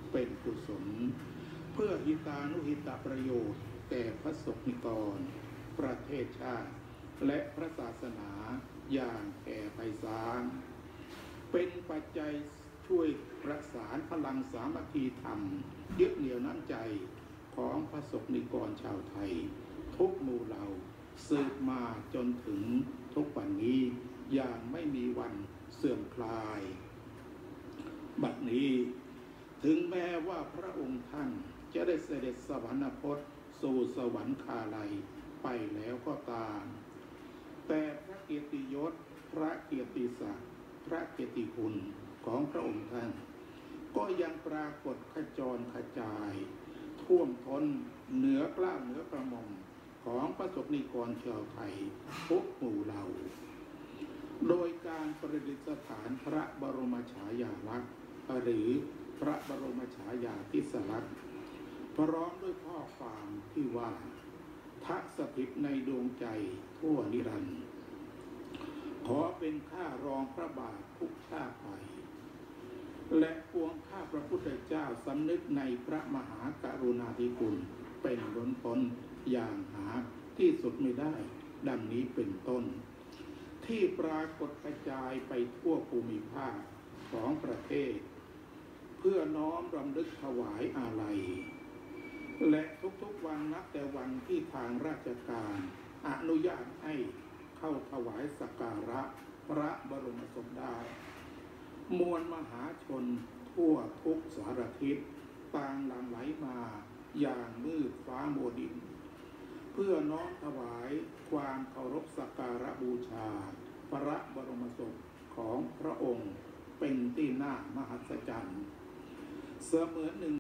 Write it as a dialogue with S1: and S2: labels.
S1: เป็นกุศลเพื่อหิตานุหิตประโยชน์แก่พระสงฆ์นิกรประเทศชาติและพระศาสนาอย่างแผ่ไพศาลเป็นปัจจัยช่วยประสานพลังสามัคคีธรรมยึดเหนี่ยวน้ำใจของพระสงฆ์นิกรชาวไทยทุกหมู่เหล่าสืบมาจนถึงทุกวันนี้อย่างไม่มีวันเสื่อมคลายบัดนี้ถึงแม้ว่าพระองค์ท่านจะได้เสด็จสวรรคตสู่สวรรคาลัยไปแล้วก็ตามแต่พระเกียรติยศพระเกียรติศักดิ์พระเกียรติคุณของพระองค์ท่านก็ยังปรากฏขจรกระจายท่วมท้นเหนือกล้าวเหนือกระหม่อมของพระสงฆ์นิกรชาวไทยทุกหมู่เหล่าโดยการประดิษฐานพระบรมฉายาลักษณ์หรือพระบรมฉายาธิสลักษณ์พร้อมด้วยข้อความที่ว่าทักสถิตในดวงใจทั่วนิรันดร์ขอเป็นข้ารองพระบาททุกชาติไปและปวงข้าพระพุทธเจ้าสำนึกในพระมหากรุณาธิคุณเป็นล้นพ้นอย่างหาที่สุดไม่ได้ดังนี้เป็นต้นที่ปรากฏกระจายไปทั่วภูมิภาคของประเทศเพื่อน้อมรำลึกถวายอาลัยและทุกๆวันนับแต่วันที่ทางราชการอนุญาตให้เข้าถวายสักการะพระบรมศพได้มวลมหาชนทั่วทุกสารทิศต่างหลั่งไหลมาอย่างมืดฟ้ามัวดินเพื่อน้อมถวายความเคารพสักการะบูชาพระบรมศพของพระองค์เป็นที่น่ามหัศจรรย์เสมือนหนึ่ง